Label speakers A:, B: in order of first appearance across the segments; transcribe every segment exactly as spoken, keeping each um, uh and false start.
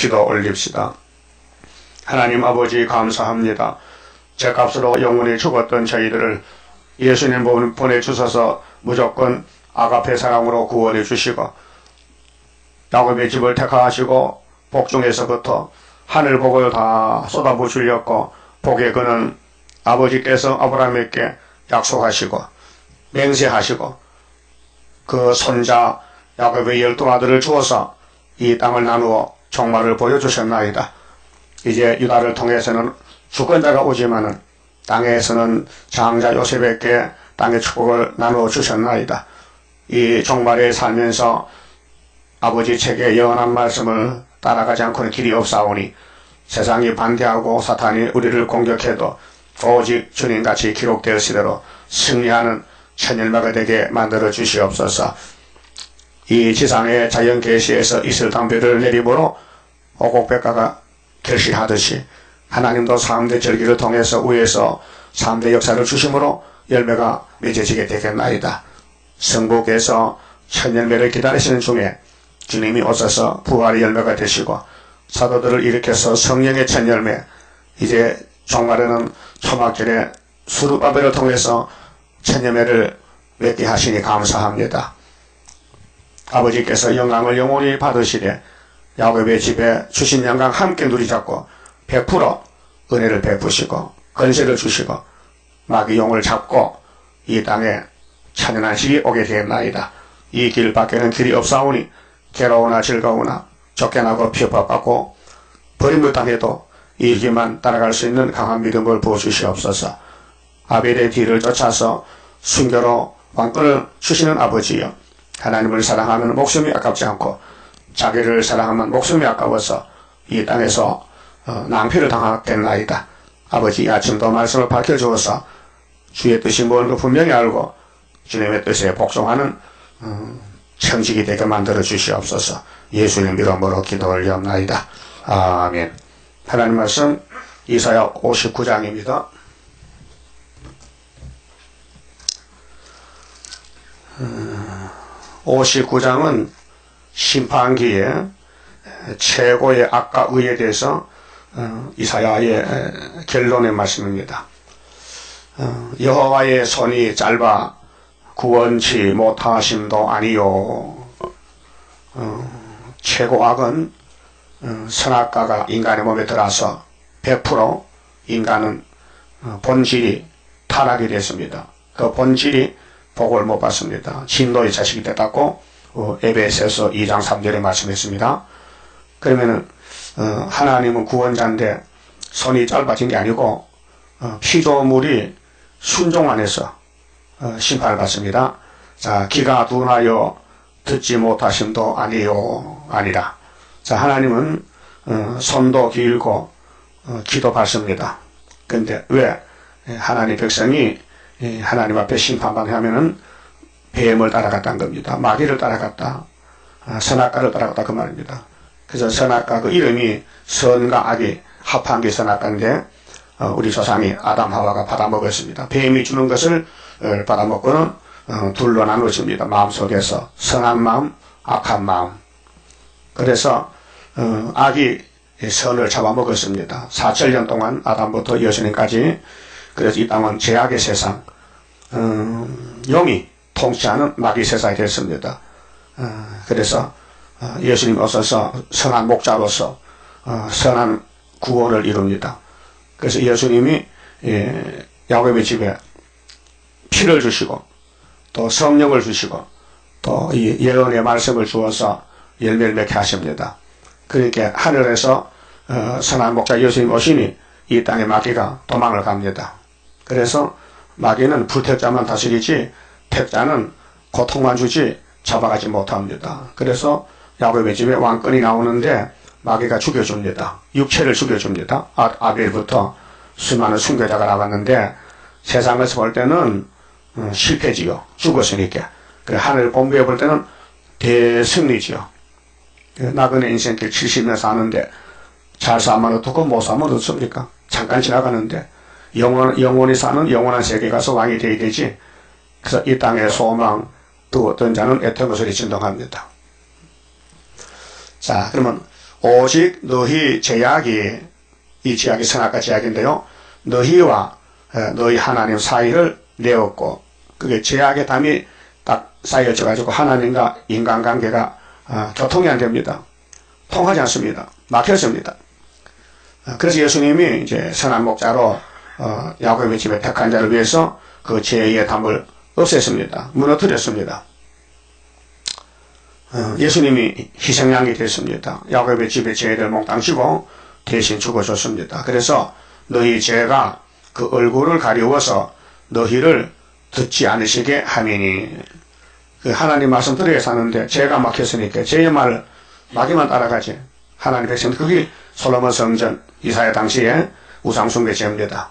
A: 기도 올립시다. 하나님 아버지 감사합니다. 죄값으로 영원히 죽었던 저희들을 예수님 보내주셔서 무조건 아가페 사랑으로 구원해 주시고 야곱의 집을 택하시고 복중에서부터 하늘 복을 다 쏟아부으셨고 복의 그는 아버지께서 아브라함에게 약속하시고 맹세하시고 그 손자 야곱의 열두 아들을 주어서 이 땅을 나누어 종말을 보여주셨나이다. 이제 유다를 통해서는 주권자가 오지만은 땅에서는 장자 요셉에게 땅의 축복을 나누어 주셨나이다. 이 종말에 살면서 아버지 책의 영원한 말씀을 따라가지 않고는 길이 없사오니 세상이 반대하고 사탄이 우리를 공격해도 오직 주님같이 기록되었으대로 승리하는 천일마가 되게 만들어 주시옵소서. 이 지상의 자연계시에서 이슬담배를 내림으로 오곡백과가 결실하듯이 하나님도 삼 대 절기를 통해서 위에서 삼 대 역사를 주심으로 열매가 맺어지게 되겠나이다. 성부께서 천열매를 기다리시는 중에 주님이 오셔서 부활의 열매가 되시고 사도들을 일으켜서 성령의 천열매, 이제 종말에는 초막절에 수르바벨을 통해서 천열매를 맺게 하시니 감사합니다. 아버지께서 영광을 영원히 받으시되 야곱의 집에 주신 영광 함께 누리잡고 백 퍼센트 은혜를 베푸시고 건세를 주시고 마귀 용을 잡고 이 땅에 찬연한 시기 오게 되었나이다. 이 길 밖에는 길이 없사오니 괴로우나 즐거우나 쫓겨나고 핍박받고 버림을 당해도 이 길만 따라갈 수 있는 강한 믿음을 부어주시옵소서. 아벨의 뒤를 쫓아서 순교로 왕권을 주시는 아버지여, 하나님을 사랑하면 목숨이 아깝지 않고 자기를 사랑하면 목숨이 아까워서 이 땅에서 어, 낭패를 당하겠나이다. 아버지, 아침도 말씀을 밝혀주어서 주의 뜻이 뭔가 분명히 알고 주님의 뜻에 복종하는 음, 청직이 되게 만들어 주시옵소서. 예수님 이름으로 기도 올리옵나이다. 아멘. 하나님 말씀 이사야 오십구 장입니다. 음, 오십구 장은 심판기에 최고의 악과 의에 대해서 어, 이사야의 결론의 말씀입니다. 어, 여호와의 손이 짧아 구원치 못하심도 아니요. 어, 최고 악은 어, 선악과가 인간의 몸에 들어서 백 퍼센트 인간은 어, 본질이 타락이 됐습니다. 그 본질이 복을 못 받습니다. 진노의 자식이 됐다고 어, 에베소서 이 장 삼 절에 말씀했습니다. 그러면은 어, 하나님은 구원자인데 손이 짧아진 게 아니고 어, 피조물이 순종 안에서 어, 심판을 받습니다. 자, 귀가 둔하여 듣지 못하심도 아니요 아니라. 자, 하나님은 어, 손도 길고 어, 귀도 밝습니다. 근데 왜 하나님 백성이 하나님 앞에 심판받게 하면은 뱀을 따라갔다는 겁니다. 마귀를 따라갔다. 아, 선악과를 따라갔다 그 말입니다. 그래서 선악과 그 이름이 선과 악이 합한 게 선악과인데 어, 우리 조상이 아담 하와가 받아먹었습니다. 뱀이 주는 것을 어, 받아먹고는 어, 둘로 나누어집니다. 마음속에서 선한 마음, 악한 마음. 그래서 어, 악이 선을 잡아먹었습니다. 사천 년 동안 아담부터 예수님까지. 그래서 이 땅은 죄악의 세상, 어, 영이 통치하는 마귀 세상이 됐습니다. 어, 그래서 어, 예수님 오셔서 선한 목자로서 어, 선한 구원을 이룹니다. 그래서 예수님이 예, 야곱의 집에 피를 주시고 또 성령을 주시고 또 이 예언의 말씀을 주어서 열매를 맺게 하십니다. 그러니까 하늘에서 어, 선한 목자 예수님 오시니 이 땅에 마귀가 도망을 갑니다. 그래서 마귀는 불택자만 다스리지 택자는 고통만 주지 잡아가지 못합니다. 그래서 야곱의 집에 왕권이 나오는데 마귀가 죽여줍니다. 육체를 죽여줍니다. 아, 아벨부터 수많은 순교자가 나갔는데 세상에서 볼 때는 음, 실패지요. 죽었으니까. 그래, 하늘 본부에 볼 때는 대승리지요. 나그네 인생길 칠십 년 사는데 잘 사면 어떻고 못 사면 어떻습니까? 잠깐 지나가는데 영원, 영원히 사는 영원한 세계 가서 왕이 되어야 되지. 그래서 이 땅의 소망 두었던 자는 애통의 소리 진동합니다. 자, 그러면 오직 너희 제약이, 이 제약이 선악과 제약인데요, 너희와 너희 하나님 사이를 내었고, 그게 제약의 담이 딱 쌓여져가지고 하나님과 인간관계가 교통이 안 됩니다. 통하지 않습니다. 막혔습니다. 그래서 예수님이 이제 선한 목자로 어, 야곱의 집에 택한 자를 위해서 그 죄의 담을 없앴습니다. 무너뜨렸습니다. 어, 예수님이 희생양이 됐습니다. 야곱의 집에 죄를 몽땅 지고 대신 죽어줬습니다. 그래서 너희 죄가 그 얼굴을 가리워서 너희를 듣지 않으시게 하미니, 그 하나님 말씀 들어야 사는데 죄가 막혔으니까 죄의 말을 마귀만 따라가지. 하나님 백성, 그게 솔로몬 성전 이사야 당시에 우상숭배 죄입니다.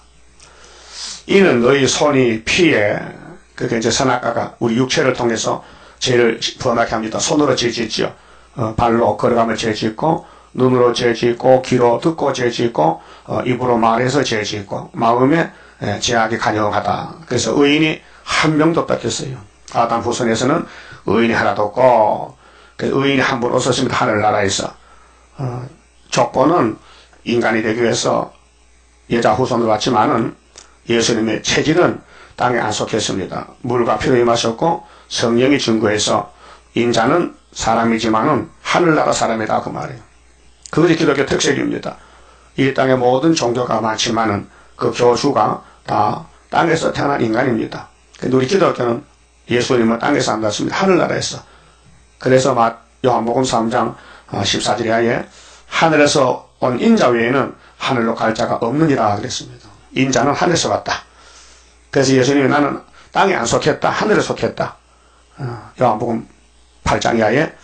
A: 이는 너희 손이 피에, 그게 이제 선악과가 우리 육체를 통해서 죄를 범하게 합니다. 손으로 죄 짓죠. 어, 발로 걸어가며 죄 짓고, 눈으로 죄 짓고, 귀로 듣고 죄 짓고, 어, 입으로 말해서 죄 짓고, 마음에 예, 죄악이 간영하다. 그래서 의인이 한 명도 없다 했어요. 아담 후손에서는 의인이 하나도 없고, 의인이 한 분 없었습니다. 하늘나라에서. 어, 족보는 인간이 되기 위해서 여자 후손을 왔지만은 예수님의 체질은 땅에 안 속했습니다. 물과 피로 임하셨고 성령이 증거해서 인자는 사람이지만은 하늘나라 사람이다, 그 말이에요. 그것이 기독교 특색입니다. 이 땅의 모든 종교가 많지만은 그 교주가 다 땅에서 태어난 인간입니다. 근데 우리 기독교는 예수님은 땅에서 안 났습니다. 하늘나라에서. 그래서 막 요한복음 삼 장 십사 절 이하에 하늘에서 온 인자 외에는 하늘로 갈 자가 없느니라 그랬습니다. 인자는 하늘에서 왔다. 그래서 예수님이 나는 땅에 안 속했다, 하늘에 속했다. 요한복음 팔 장 이하에.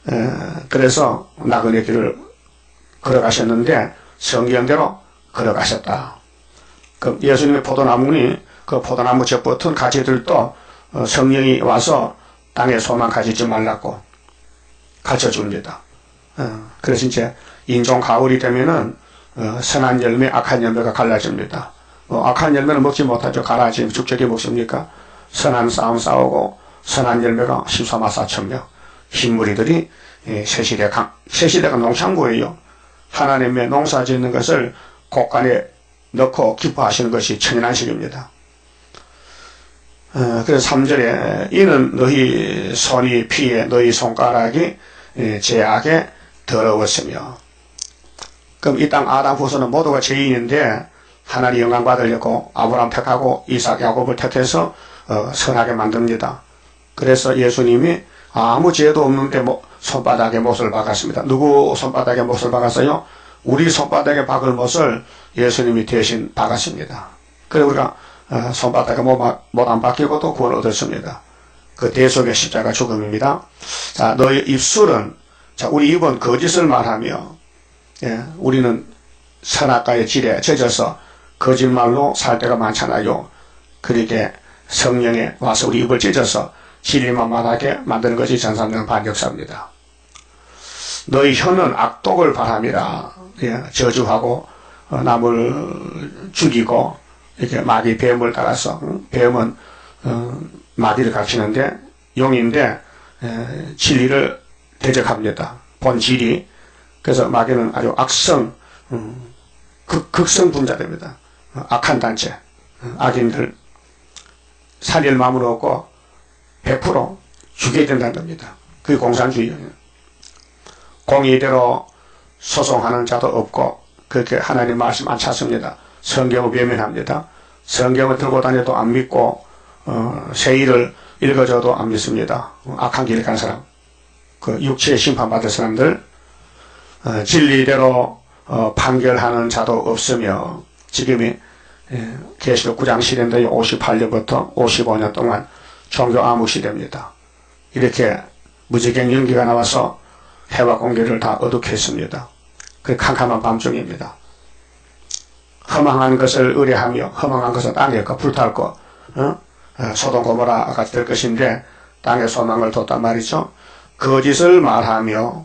A: 그래서 나그네 길을 걸어가셨는데 성경대로 걸어가셨다. 그 예수님의 포도나무니 그 포도나무 젖 붙은 가지들도 성령이 와서 땅에 소만 가지지 말라고 가르쳐줍니다. 그래서 이제 인종 가을이 되면은 선한 열매, 악한 열매가 갈라집니다. 뭐 악한 열매는 먹지 못하죠. 갈라지면 죽적이 먹습니까? 선한 싸움 싸우고 선한 열매가 십삼만 사천 명. 흰무리들이 새시대 강, 새시대가 농창부예요. 하나님의 농사 짓는 것을 곳간에 넣고 기뻐하시는 것이 천연안식입니다. 어, 그래서 삼 절에 이는 너희 손이 피에 너희 손가락이 죄악에 더러웠으며, 그럼 이 땅 아담 후손은 모두가 죄인인데 하나님 영광 받으려고 아브라함 택하고 이삭 야곱을 택해서 어, 선하게 만듭니다. 그래서 예수님이 아무 죄도 없는데 뭐, 손바닥에 못을 박았습니다. 누구 손바닥에 못을 박았어요? 우리 손바닥에 박을 못을 예수님이 대신 박았습니다. 그래서 우리가 어, 손바닥에 못 안 박히고도 구원을 얻었습니다. 그 대속의 십자가 죽음입니다. 자, 너희 입술은, 자, 우리 입은 거짓을 말하며, 예, 우리는 선악과의 질에 젖어서 거짓말로 살 때가 많잖아요. 그렇게 성령에 와서 우리 입을 찢어서 진리만 말하게 만드는 것이 전삼년 반역사입니다. 너희 혀는 악독을 바람이라, 예, 저주하고 어, 남을 죽이고 이렇게 마귀 뱀을 따라서, 응? 뱀은 어, 마귀를 가르치는데 용인데 에, 진리를 대적합니다. 본질이. 그래서 마귀는 아주 악성, 음, 극, 극성 분자됩니다. 어, 악한 단체, 어, 악인들 살릴 마음을 얻고 백 퍼센트 죽여야 된다는 겁니다. 그게 공산주의예요. 공의대로 소송하는 자도 없고 그렇게 하나님 말씀 안 찾습니다. 성경을 외면합니다. 성경을 들고 다녀도 안 믿고 어, 세일을 읽어줘도 안 믿습니다. 어, 악한 길을 간 사람, 그 육체의 심판받을 사람들, 어, 진리대로 어, 판결하는 자도 없으며, 지금이 예, 계시록 구 장 시대인데 오십팔 년부터 오십오 년 동안 종교 암흑 시대입니다. 이렇게 무지개 연기가 나와서 해와 공기를 다 어둑했습니다. 그 캄캄한 밤중입니다. 허망한 것을 의뢰하며 허망한 것을 땅에 거 불탈 거, 어? 소돔 고모라 같이 될 것인데 땅에 소망을 뒀단 말이죠. 거짓을 말하며,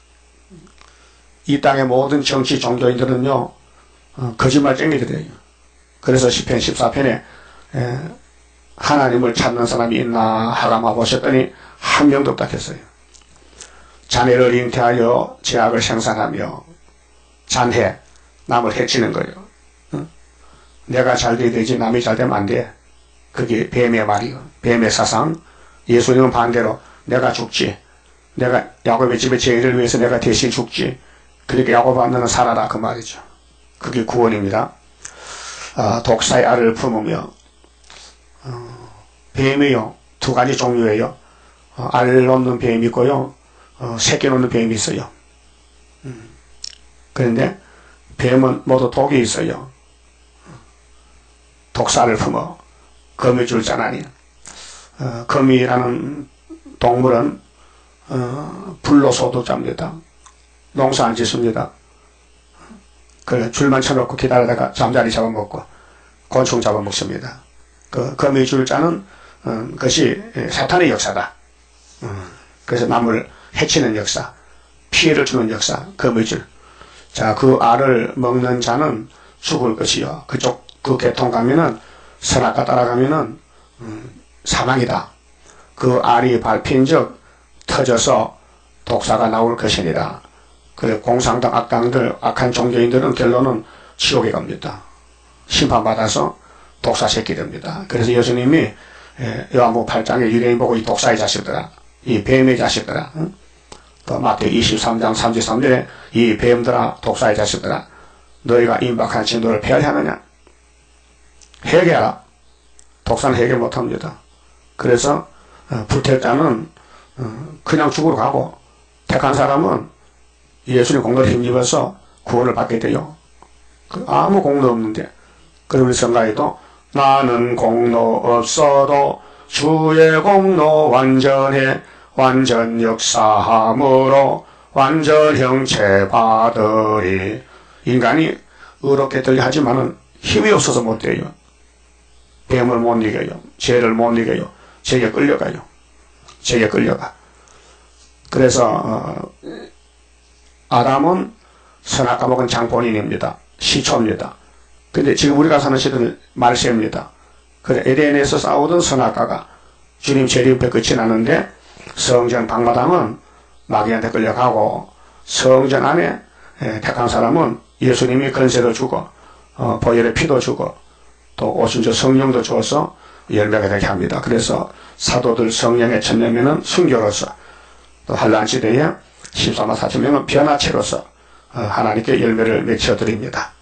A: 이 땅의 모든 정치 종교인들은요 어, 거짓말쟁이들이에요. 그래서 시편 십사 편에 에, 하나님을 찾는 사람이 있나 하라마 보셨더니 한 명도 없다 했어요. 자네를 잉태하여 제약을 생산하며 잔해 남을 해치는 거예요. 응? 내가 잘 돼야 되지 남이 잘 되면 안 돼. 그게 뱀의 말이요. 뱀의 사상. 예수님은 반대로 내가 죽지. 내가 야곱의 집의 죄를 위해서 내가 대신 죽지. 그러니까 야곱아 너는 살아라 그 말이죠. 그게 구원입니다. 아, 독사의 알을 품으며 어, 뱀이요. 두 가지 종류예요. 어, 알 놓는 뱀이 있고요. 어, 새끼 놓는 뱀이 있어요. 음. 그런데 뱀은 모두 독이 있어요. 독사를 품어 거미줄 자나니 어, 거미라는 동물은 어, 불로소도 잡니다. 농사 안 짓습니다. 그 줄만 쳐놓고 기다리다가 잠자리 잡아먹고 곤충 잡아먹습니다. 그 거미줄 자는 어, 것이 사탄의 역사다. 어, 그래서 남을 해치는 역사, 피해를 주는 역사, 거미줄. 자, 그 알을 먹는 자는 죽을 것이요. 그쪽 그 계통 가면은 선악과 따라가면은 음, 사망이다. 그 알이 밟힌즉 터져서 독사가 나올 것이니라. 그래 공상당 악당들 악한 종교인들은 결론은 지옥에 갑니다. 심판받아서 독사 새끼 됩니다. 그래서 예수님이 요한복음 팔 장에 유대인 보고 이 독사의 자식들아, 이 뱀의 자식들아, 응? 또 마태 이십삼 장 삼십삼 절에 이 뱀들아, 독사의 자식들아, 너희가 임박한 진도를 폐하려 하느냐? 해결하라. 독사는 해결 못합니다. 그래서 어, 불텔 자는 어, 그냥 죽으러 가고 택한 사람은 예수님 공로를 힘입어서 구원을 받게 돼요. 그 아무 공로 없는데. 그리고 우리 성가에도 나는 공로 없어도 주의 공로 완전해 완전 역사함으로 완전 형체 받으리. 인간이 의롭게 들려 하지만은 힘이 없어서 못 돼요. 뱀을 못 이겨요. 죄를 못 이겨요. 죄에 끌려가요. 죄에 끌려가. 그래서 어, 아담은 선악과 먹은 장본인입니다. 시초입니다. 근데 지금 우리가 사는 시대는 말세입니다. 그래 에덴에서 싸우던 선악과가 주님 재림패 끝이 나는데 성전 방마당은 마귀한테 끌려가고 성전 안에 택한 사람은 예수님이 권세도 주고 어, 보혈의 피도 주고 또 오순절 성령도 주어서 열매가 되게 합니다. 그래서 사도들 성령의 천명에는 순교로서 또 한란 시대에 십사만 사천 명은 변화체로서 하나님께 열매를 맺혀드립니다.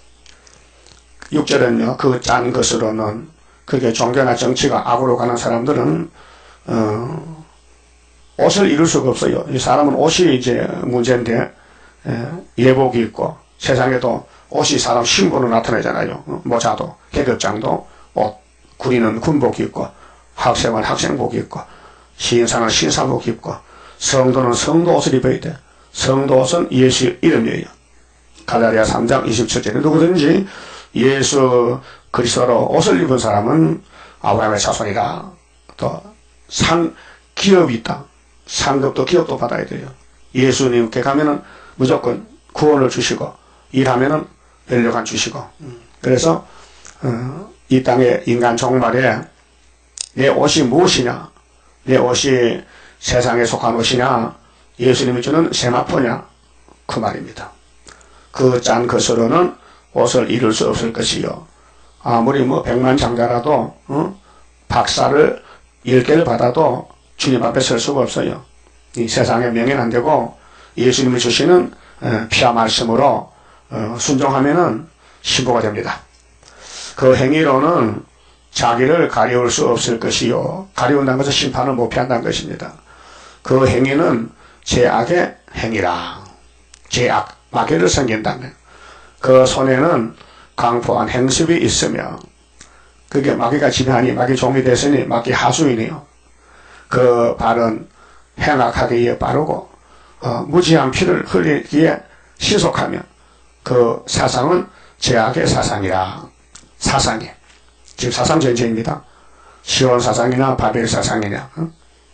A: 육 절은요. 그 짠 것으로는 그게 종교나 정치가 악으로 가는 사람들은 어, 옷을 입을 수가 없어요. 이 사람은 옷이 이제 문제인데 에, 예복이 있고 세상에도 옷이 사람 신분으로 나타내잖아요. 모자도 계급장도 옷, 군인은 군복이 있고 학생은 학생복이 있고 신사는 신사복이 있고 성도는 성도 옷을 입어야 돼. 성도 옷은 예수 이름이에요. 갈라디아 삼 장 이십칠 절에 누구든지 예수 그리스도로 옷을 입은 사람은 아브라함의 자손이다. 또 상 기업이 있다. 상급도 기업도 받아야 돼요. 예수님께 가면은 무조건 구원을 주시고 일하면은 연료관 주시고. 그래서 어, 이 땅의 인간 종말에 내 옷이 무엇이냐, 내 옷이 세상에 속한 옷이냐, 예수님이 주는 세마포냐, 그 말입니다. 그 짠 것으로는 옷을 이룰 수 없을 것이요. 아무리 뭐 백만장자라도 어? 박사를 열 개를 받아도 주님 앞에 설 수가 없어요. 이 세상에 명예는 안 되고 예수님이 주시는 어, 피와 말씀으로 어, 순종하면은 신부가 됩니다. 그 행위로는 자기를 가리울 수 없을 것이요. 가리운다는 것은 심판을 못 피한다는 것입니다. 그 행위는 죄악의 행위라. 죄악, 마귀를 섬긴다면 그 손에는 강포한 행습이 있으며 그게 마귀가 지배하니 마귀 종이 됐으니 마귀 하수이네요. 그 발은 행악하기에 빠르고 어, 무지한 피를 흘리기에 신속하며 그 사상은 죄악의 사상이라. 사상이 지금 사상 전쟁입니다. 시온 사상이냐 바벨 사상이냐. 어?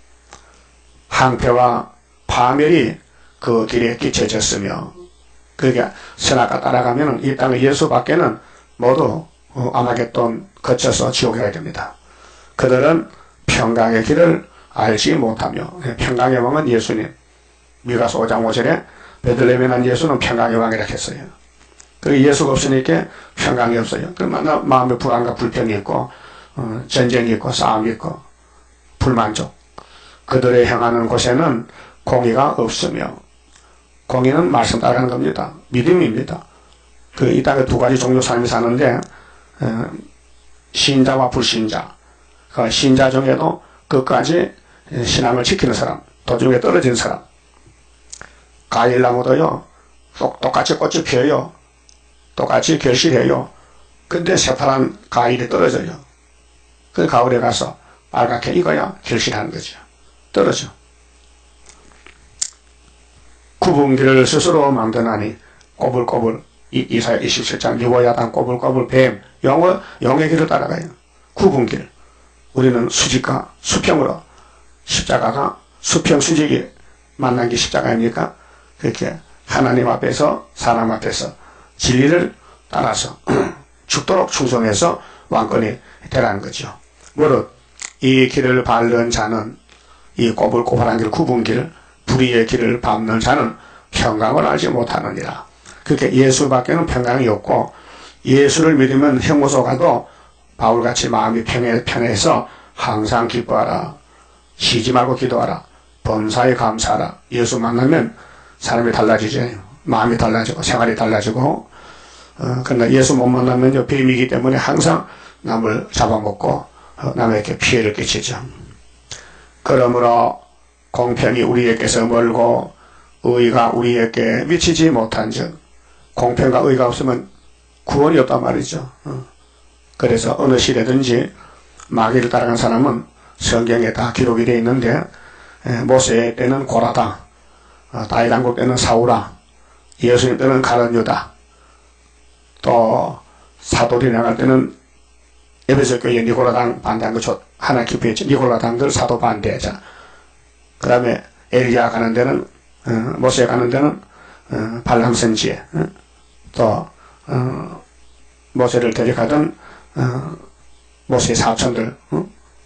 A: 항폐와 파멸이 그 길에 끼쳐졌으며 그게 선악과 따라가면 이 땅의 예수 밖에는 모두 어, 아마겟돈 거쳐서 지옥에 가야 됩니다. 그들은 평강의 길을 알지 못하며 평강의 왕은 예수님, 미가서 오 장 오 절에 베들레헴에 난 예수는 평강의 왕이라 했어요. 그 예수가 없으니까 평강이 없어요. 그러면 마음에 불안과 불평이 있고 어, 전쟁이 있고 싸움이 있고 불만족. 그들의 행하는 곳에는 공의가 없으며, 공의는 말씀 따라가는 겁니다. 믿음입니다. 그 이 땅에 두 가지 종류 사람이 사는데 어, 신자와 불신자. 그 신자 중에도 끝까지 신앙을 지키는 사람, 도중에 떨어진 사람. 과일나무도요 똑같이 꽃이 피어요. 똑같이 결실해요. 근데 새파란 과일이 떨어져요. 그 가을에 가서 빨갛게 익어야 결실하는 거죠. 떨어져. 구분기를 스스로 만드나니 꼬불꼬불. 이, 이사야 이십칠 장 여호와야당 꼬불꼬불 뱀. 영어, 영의 길을 따라가요. 구분길. 우리는 수직과 수평으로, 십자가가 수평 수직이 만난 게 십자가입니까? 그렇게 하나님 앞에서 사람 앞에서 진리를 따라서 죽도록 충성해서 왕권이 되라는 거죠. 무릇 이 길을 밟는 자는, 이 꼬불꼬불한 길, 구분길, 불의의 길을 밟는 자는 평강을 알지 못하느니라. 그렇게 예수밖에는 평강이 없고, 예수를 믿으면 형무소 가도 바울같이 마음이 편해, 편해서 항상 기뻐하라. 쉬지 말고 기도하라. 범사에 감사하라. 예수 만나면 사람이 달라지죠. 마음이 달라지고 생활이 달라지고. 어, 그러나 예수 못 만나면요 뱀이기 때문에 항상 남을 잡아먹고 어, 남에게 피해를 끼치죠. 그러므로 공평이 우리에게서 멀고 의가 우리에게 미치지 못한즉, 공평과 의가 없으면 구원이 없단 말이죠. 어. 그래서 어느 시대든지 마귀를 따라간 사람은 성경에 다 기록이 되어 있는데, 에, 모세 때는 고라다, 어, 다윗 왕국 때는 사우라, 예수님 때는 가룟 유다, 또 사도들이 나갈 때는 에베소 교회 니고라당 반대한 거 하나 기표했지. 니고라당들 사도 반대자. 그 다음에 엘리야 가는 데는 어, 모세 가는 데는 어, 발람 선지에, 어? 또 어, 모세를 데려가던 어, 모세의 사촌들, 어?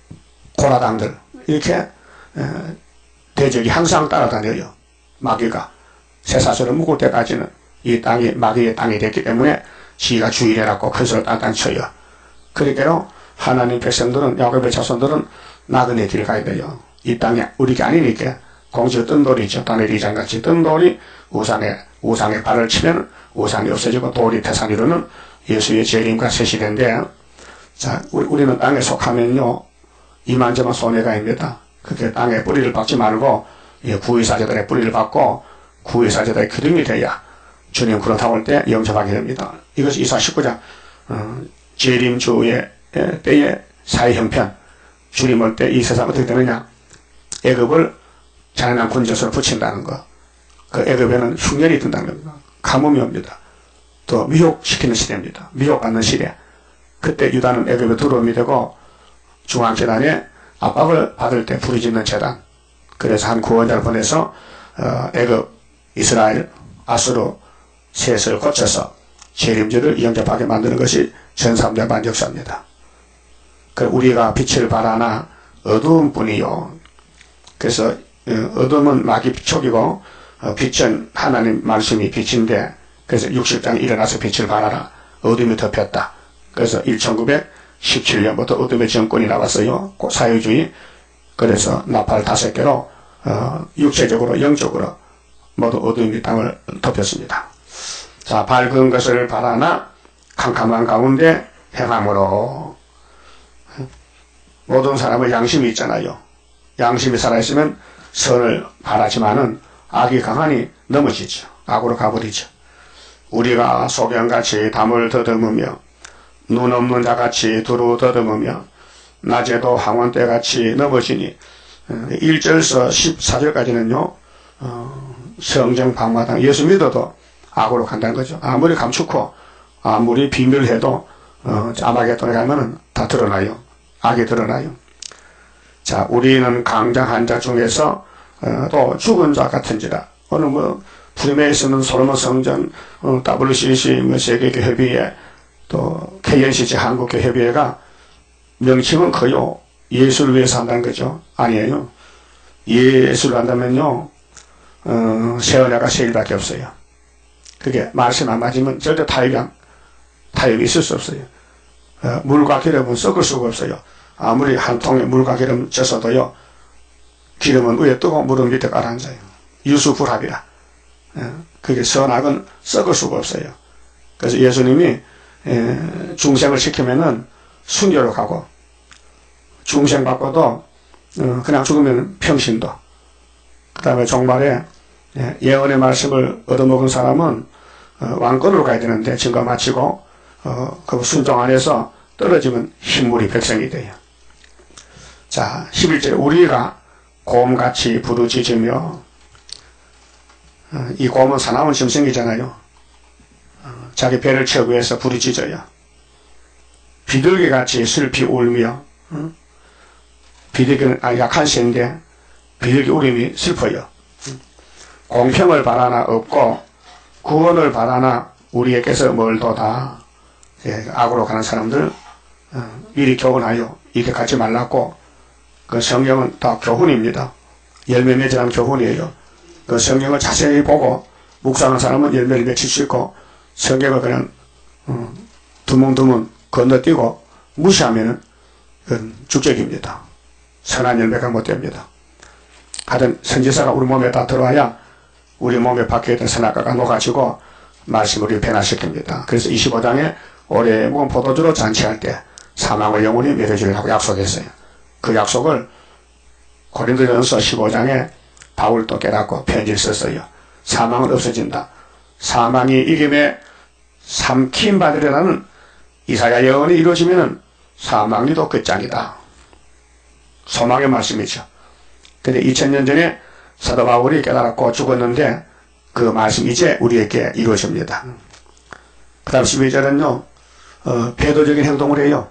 A: 고라당들, 이렇게 어, 대적이 항상 따라다녀요. 마귀가 쇠사슬을 묶을 때까지는 이 땅이 마귀의 땅이 됐기 때문에 지가 주인이라고 큰소리를 땅땅 쳐요. 그러니까요 하나님 백성들은, 야곱의 자손들은 나그네 길 가야 돼요. 이 땅이 우리가 아니니까. 공주 뜬돌이죠. 다니엘이장같이 뜬돌이 우상에, 우상에 발을 치면 우상이 없어지고 돌이 태산이로는 예수의 재림과 새 시대인데, 자, 우리, 우리는 땅에 속하면요 이만저만 손해가입니다. 그렇게 땅에 뿌리를 박지 말고 구의사제들의 뿌리를 박고 구의사제들의 기둥이 돼야 주님 그렇다고 할 때 영접하게 됩니다. 이것이 이사 십구 장 어, 재림주의 때의 사회 형편. 주님 올 때 이 세상 어떻게 되느냐, 애굽을 잔인한 군젓으로 붙인다는 거. 그 애굽에는 흉년이 든다는 겁니다. 가뭄이 옵니다. 또 미혹시키는 시대입니다. 미혹받는 시대. 그때 유다는 애굽에 들어옴이 되고 중앙재단에 압박을 받을 때 부르짖는 재단. 그래서 한 구원자를 보내서 어, 애굽, 이스라엘, 아수르 셋을 거쳐서 재림주를 영접하게 만드는 것이 전삼대 반역사입니다. 그 우리가 빛을 발하나 어두운 뿐이요. 그래서 어둠은 마귀 촉이고 빛은 하나님 말씀이 빛인데, 그래서 육십 장에 일어나서 빛을 발하라. 어둠이 덮였다. 그래서 천구백십칠 년부터 어둠의 정권이 나왔어요. 사회주의. 그래서 나팔 다섯 개로 어, 육체적으로 영적으로 모두 어둠이 땅을 덮였습니다. 자, 밝은 것을 바라나 캄캄한 가운데 행함으로. 모든 사람의 양심이 있잖아요. 양심이 살아있으면 선을 바라지만은 악이 강하니 넘어지죠. 악으로 가버리죠. 우리가 소경같이 담을 더듬으며 눈 없는 자같이 두루 더듬으며 낮에도 항원대같이 넘어지니. 일 절서 십사 절까지는요 어, 성정 방마당 예수 믿어도 악으로 간다는 거죠. 아무리 감추고 아무리 비밀해도 어, 아마겟돈에 가면은 다 드러나요. 악이 드러나요. 자, 우리는 강장한 자 중에서 어, 또 죽은 자 같은지라. 오늘 뭐 프리메이슨은 솔로몬 성전, 어, 더블유씨씨 뭐 세계교 협의회, 또 케이엔씨씨 한국교 협의회가 명칭은 커요. 예수를 위해서 한다는 거죠. 아니에요. 예수를 한다면요 어, 새 은혜가 세 일밖에 없어요. 그게 말씀 안 맞으면 절대 타협이, 타협이 있을 수 없어요. 어, 물과 기름은 섞을 수가 없어요. 아무리 한 통에 물과 기름 젖어도요, 기름은 위에 뜨고 물은 밑에 가라앉아요. 유수불합이라. 어, 그게 선악은 섞을 수가 없어요. 그래서 예수님이 에, 중생을 시키면은 순교로 가고, 중생 받고도 어, 그냥 죽으면 평신도, 그 다음에 종말에 예, 예언의 말씀을 얻어먹은 사람은 어, 왕권으로 가야 되는데 증거 마치고 어, 그 순종 안에서 떨어지면 흰물이 백성이 돼요. 자, 십일 절에 우리가 곰같이 부르짖으며, 어, 이 곰은 사나운 짐승이잖아요. 어, 자기 배를 채우기 위해서 부르짖어요. 비둘기같이 슬피 울며, 어? 비둘기는 아, 약한 새인데 비둘기 울음이 슬퍼요. 공평을 바라나 없고 구원을 바라나 우리에게서 멀도다. 예, 악으로 가는 사람들 어, 미리 교훈하여 이렇게 가지 말라고. 그 성경은 다 교훈입니다. 열매 맺으라는 교훈이에요. 그 성경을 자세히 보고 묵상하는 사람은 열매를 맺힐 수 있고, 성경을 그냥 어, 두문두문 건너뛰고 무시하면은 그건 죽적입니다. 선한 열매가 못 됩니다. 하여튼 선지자가 우리 몸에 다 들어와야 우리 몸에 박혀있던 선악과가 녹아지고 말씀을 변화시킵니다. 그래서 이십오 장에 올해 묵은 포도주로 잔치할 때 사망을 영원히 맺어주려고 약속했어요. 그 약속을 고린도전서 십오 장에 바울도 깨닫고 편지를 썼어요. 사망은 없어진다. 사망이 이김에 삼킴 받으려는 이사야 예언이 이루어지면은 사망리도 끝장이다. 소망의 말씀이죠. 근데 이천 년 전에 사도 바울이 깨달았고 죽었는데 그 말씀 이제 우리에게 이루어집니다. 그 다음 십이 절은요, 어, 배도적인 행동을 해요.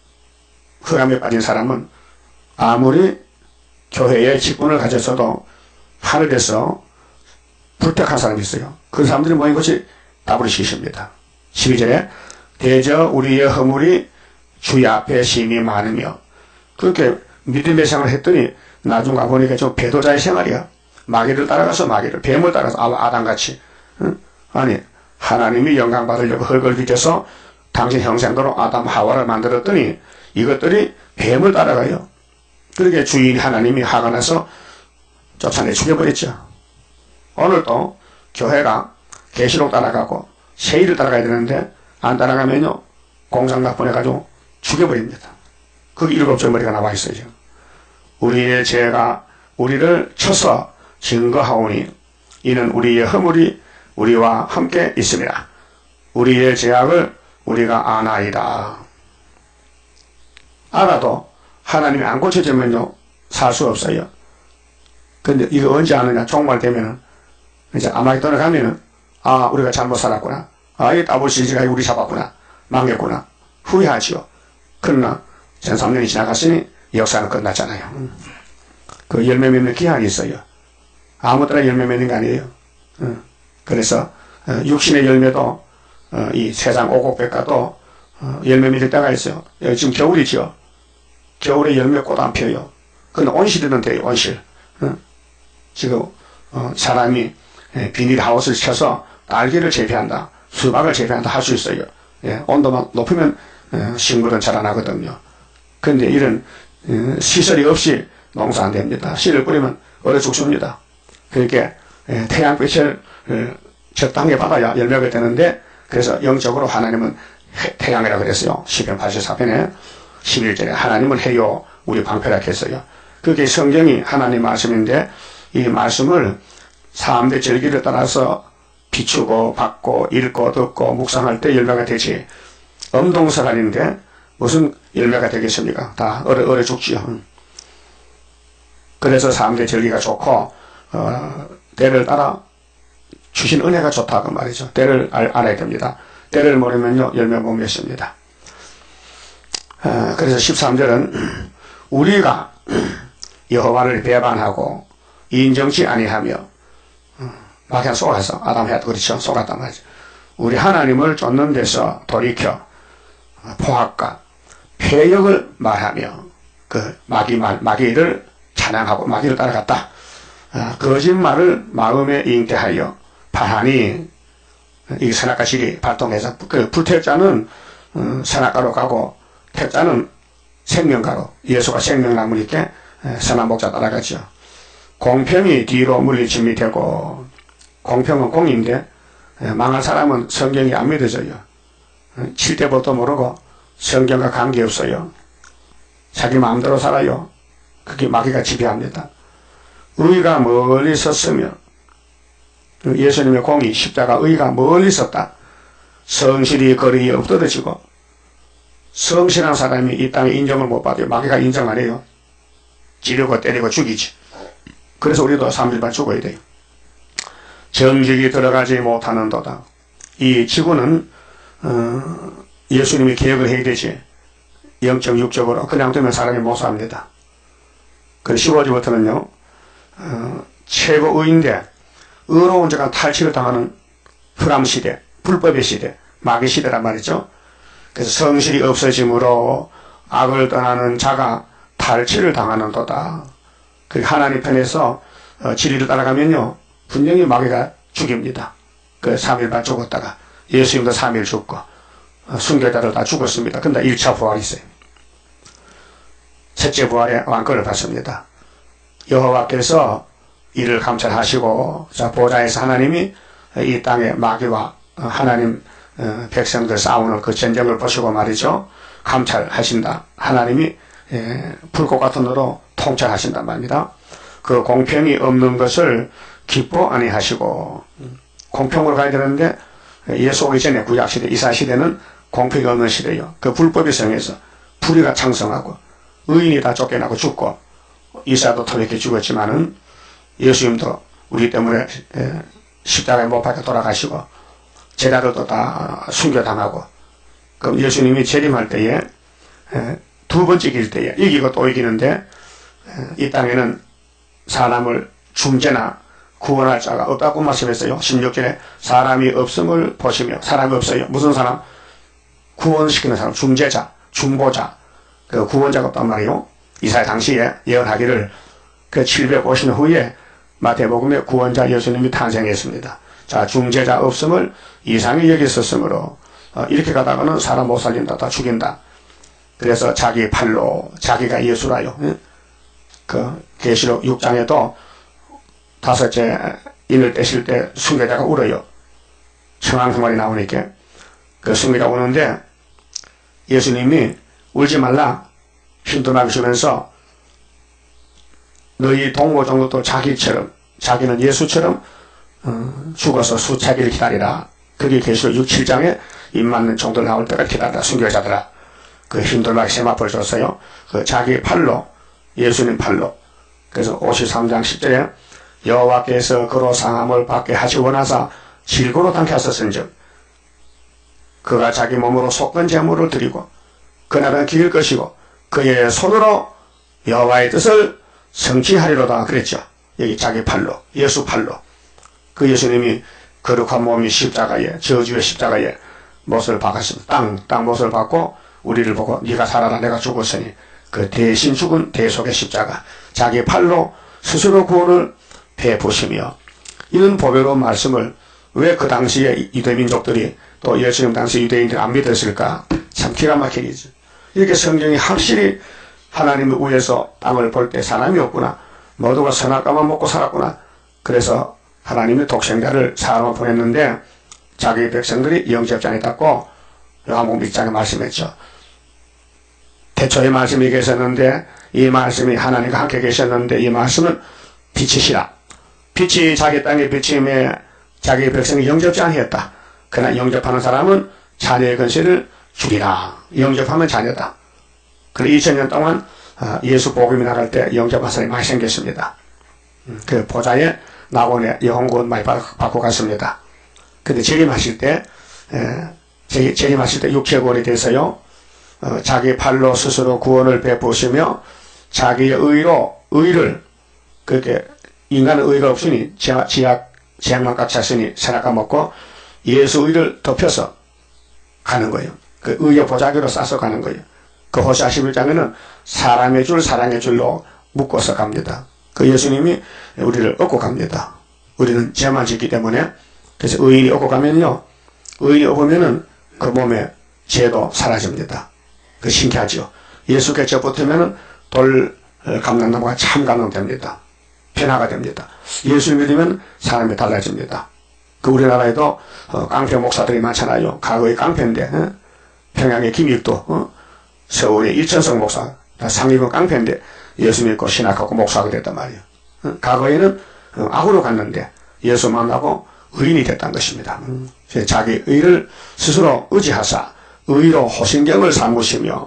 A: 흑암에 빠진 사람은 아무리 교회에 직분을 가졌어도 하늘에서 불택한 사람이 있어요. 그 사람들이 모인 것이 다브리시십니다. 십이 절에 대저 우리의 허물이 주의 앞에 심히 많으며, 그렇게 믿음의 생활을 했더니 나중 가보니까 좀 배도자의 생활이야. 마귀를 따라가서 마귀를, 뱀을 따라서 아담같이. 응? 아니, 하나님이 영광 받으려고 흙을 빚어서 당신 형상대로 아담 하와를 만들었더니 이것들이 뱀을 따라가요. 그렇게 주인 하나님이 화가 나서 쫓아내 죽여버렸죠. 오늘도 교회가 계시록 따라가고 세일을 따라가야 되는데 안 따라가면요 공장각 보내가지고 죽여버립니다. 거기 일곱 절 머리가 나와 있어요. 지금. 우리의 죄가 우리를 쳐서 증거하오니 이는 우리의 허물이 우리와 함께 있습니다. 우리의 죄악을 우리가 아나이다. 알아도 하나님이 안 고쳐지면요 살 수 없어요. 근데 이거 언제 아느냐, 종말 되면은 이제 아마겟돈에 가면은 아 우리가 잘못 살았구나, 아 이 다브리시가 우리 잡았구나, 망했구나 후회하지요. 그러나 천삼 년이 지나갔으니 역사는 끝났잖아요. 그 열매 맺는 기한이 있어요. 아무 때나 열매 맺는 게 아니에요. 그래서 육신의 열매도 이 세상 오곡백과도 열매 맺을 때가 있어요. 지금 겨울이죠. 겨울에 열매 꽃 안 펴요. 그건 온실이면 돼요. 온실. 지금 사람이 비닐하우스를 쳐서 딸기를 재배한다, 수박을 재배한다 할 수 있어요. 온도만 높으면 식물은 자라나거든요. 그런데 이런 시설이 없이 농사 안 됩니다. 씨를 뿌리면 얼어 죽습니다. 그러니까 태양빛을 적당히 받아야 열매가 되는데, 그래서 영적으로 하나님은 태양이라 그랬어요. 시편 팔십사 편에 십일 절에 하나님은 해요 우리 방패라 했어요. 그게 성경이 하나님 말씀인데 이 말씀을 사람들의 절기를 따라서 비추고 받고 읽고 듣고 묵상할 때 열매가 되지, 엄동설한인데 무슨 열매가 되겠습니까? 다 얼어, 얼어 죽지요. 그래서 사람들의 절기가 좋고 어, 때를 따라 주신 은혜가 좋다 그 말이죠. 때를 알, 알아야 됩니다. 때를 모르면요 열매 못 맺습니다. 어, 그래서 십삼 절은 우리가 여호와를 배반하고 인정치 아니하며, 어, 막 그냥 속아서 아담해도 그렇죠. 속았단 말이죠. 우리 하나님을 쫓는 데서 돌이켜 포악과 폐역을 말하며 그 마귀 말, 마귀를 찬양하고 마귀를 따라갔다. 아, 거짓말을 마음에 잉태하여 바하니 이 선악과 질이 발동해서 그 불태자는 음, 선악가로 가고 태자는 생명가로 예수가 생명나무니까 선한 목자 따라가죠. 공평이 뒤로 물리침이 되고 공평은 공인데 망한 사람은 성경이 안 믿어져요. 칠 대 법도 모르고 성경과 관계없어요. 자기 마음대로 살아요. 그게 마귀가 지배합니다. 의가 멀리 섰으며 예수님의 공이 십자가 의가 멀리 섰다. 성실이 거리에 엎드러지고 성실한 사람이 이 땅에 인정을 못 받아요. 마귀가 인정 안 해요. 찌르고 때리고 죽이지. 그래서 우리도 삼일반 죽어야 돼요. 정직이 들어가지 못하는도다. 이 지구는 어, 예수님이 계획을 해야 되지. 영적육적으로 그냥 두면 사람이 못 삽니다. 그 십오 절부터는요. 어, 최고의인데 의로운 자가 탈취를 당하는 흑암시대, 불법의 시대, 마귀 시대란 말이죠. 그래서 성실이 없어짐으로 악을 떠나는 자가 탈취를 당하는도다. 그 하나님 편에서 어, 진리를 따라가면요 분명히 마귀가 죽입니다. 그 삼 일만 죽었다가 예수님도 삼 일 죽고 어, 순교자들 다 죽었습니다. 근데 일 차 부활이 있어요. 첫째 부활의 왕권을 받습니다. 여호와께서 이를 감찰하시고 자 보좌에서 하나님이 이 땅에 마귀와 하나님 어, 백성들 싸우는 그 전쟁을 보시고 말이죠. 감찰하신다. 하나님이 예, 불꽃 같은 너로 통찰하신단 말입니다. 그 공평이 없는 것을 기뻐 아니하시고 공평으로 가야 되는데 예수 오기 전에 구약시대 이사시대는 공평이 없는 시대요. 그 불법이 성해서 불의가 창성하고 의인이 다 쫓겨나고 죽고 이사도 토백해 죽었지만은 예수님도 우리 때문에 예, 십자가에 못 박혀 돌아가시고 제자들도 다 순교당하고 그럼 예수님이 재림할 때에 예, 두 번째 이길 때에 이기고 또 이기는데 이 땅에는 사람을 중재나 구원할 자가 없다고 말씀했어요. 십육 절에 사람이 없음을 보시며 사람이 없어요. 무슨 사람? 구원시키는 사람, 중재자, 중보자, 그 구원자가 없단 말이에요. 이사야 당시에 예언하기를 그 칠백오십 년 후에 마태복음에 구원자 예수님이 탄생했습니다. 자, 중재자 없음을 이상히 여겼었으므로 어, 이렇게 가다가는 사람 못 살린다, 다 죽인다. 그래서 자기 팔로 자기가 예수라요. 그 계시록 육 장에도 다섯째 인을 떼실 때 순교자가 울어요. 청왕성말이 나오니까 그 순교자 우는데 예수님이 울지 말라 힘도 주면서 너희 동무 정도도 자기처럼 자기는 예수처럼 어, 죽어서 수차기를 기다리라. 그게 계시록 육, 칠 장에 입 맞는 정도 나올 때가 기다리라. 순교자들아. 그 힘들게 세마포를 줬어요. 그 자기 팔로 예수님 팔로. 그래서 오십삼 장 십 절에 여호와께서 그로 상함을 받게 하시 원하사 질고로 당겼었은즉 그가 자기 몸으로 속건 제물을 드리고 그날은 기길 것이고 그의 손으로 여호와의 뜻을 성취하리로다 그랬죠. 여기 자기 팔로 예수 팔로 그 예수님이 거룩한 몸이 십자가에 저주의 십자가에 못을 박았습니다. 땅, 땅 못을 박고 우리를 보고 네가 살아라 내가 죽었으니 그 대신 죽은 대속의 십자가 자기 팔로 스스로 구원을 베푸시며 이런 보배로운 말씀을 왜 그 당시에 유대민족들이 또 예수님 당시 유대인들이 안 믿었을까? 참 기가 막히죠. 이렇게 성경이 확실히 하나님 위에서 땅을 볼 때 사람이 없구나. 모두가 선악과만 먹고 살았구나. 그래서 하나님이 독생자를 사람을 보냈는데 자기 백성들이 영접장에 닿고 요한복음 일 장에 말씀했죠. 태초에 말씀이 계셨는데 이 말씀이 하나님과 함께 계셨는데 이 말씀은 빛이시라. 빛이 자기 땅에 비침에 자기 백성이 영접지 아니했다. 그러나 영접하는 사람은 자녀의 권세를 주리라. 영접하면 자녀다. 그래서 이천 년 동안 예수 복음이 나갈 때 영접한 사람이 많이 생겼습니다. 그 보좌에 낙원에 영혼구원 많이 받고 갔습니다. 근데 재림하실 때 에, 재림하실 때 육체구원이 돼서요 어, 자기 팔로 스스로 구원을 베푸시며 자기의 의로 의를 그렇게 인간은 의가 없으니 지하, 지약 지약만 꽉 찼으니 선악과 먹고 예수 의를 덮여서 가는 거예요. 그 의의 보자기로 싸서 가는 거예요. 그 호시아 십일 장에는 사람의 줄 사랑의 줄로 묶어서 갑니다. 그 예수님이 우리를 얻고 갑니다. 우리는 죄만 짓기 때문에. 그래서 의인이 얻고 가면요, 의인이 얻으면은 그 몸에 죄도 사라집니다. 그 신기하죠. 예수께 접붙으면은 돌 감람나무가 참 감람됩니다. 변화가 됩니다. 예수 믿으면 사람이 달라집니다. 그 우리나라에도 어, 깡패 목사들이 많잖아요. 과거의 깡패인데, 어? 평양의 김익도, 어? 서울의 일천성 목사, 다 상위군 깡패인데 예수 믿고 신학하고 목사하게 됐단 말이에요. 어? 과거에는 어, 악으로 갔는데 예수 만나고 의인이 됐다는 것입니다. 음. 자기 의를 스스로 의지하사 의로 호신경을 삼으시며,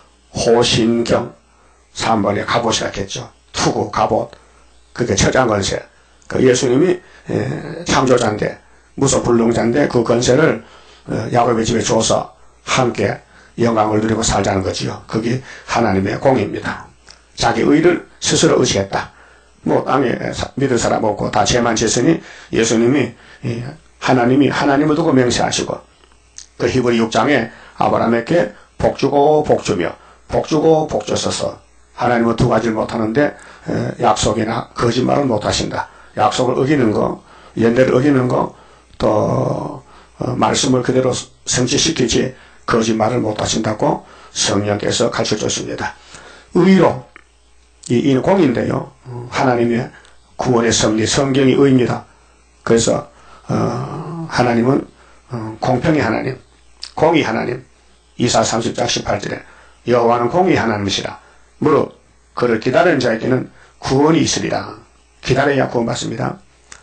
A: 호신경 삼 번에 갑옷이라 했죠. 투구, 갑옷, 그게 처장건세. 그 예수님이 에, 창조자인데, 무소불능자인데 그 건세를 어, 야곱의 집에 줘서 함께 영광을 누리고 살자는 거지요. 그게 하나님의 공입니다. 자기 의를 스스로 의지했다. 뭐 땅에 믿을 사람 없고 다 죄만 짓으니 예수님이 예, 하나님이 하나님을 두고 맹세하시고, 그 히브리 육 장에 아브라함에게 복주고 복주며 복주고 복주소서. 하나님은 두 가지를 못하는데 에, 약속이나 거짓말을 못하신다. 약속을 어기는 거, 연대를 어기는 거, 또 어, 말씀을 그대로 성취시키지 거짓말을 못하신다고 성령께서 가르쳐줬습니다. 의로, 이, 이 공인데요, 하나님의 구원의 섭리, 성경이 의입니다. 그래서 어, 하나님은 어, 공평의 하나님, 공의 하나님. 이사 삼십 장 십팔 절에 여호와는 공의 하나님이시라. 무릇 그를 기다리는 자에게는 구원이 있으리라. 기다려야 구원받습니다.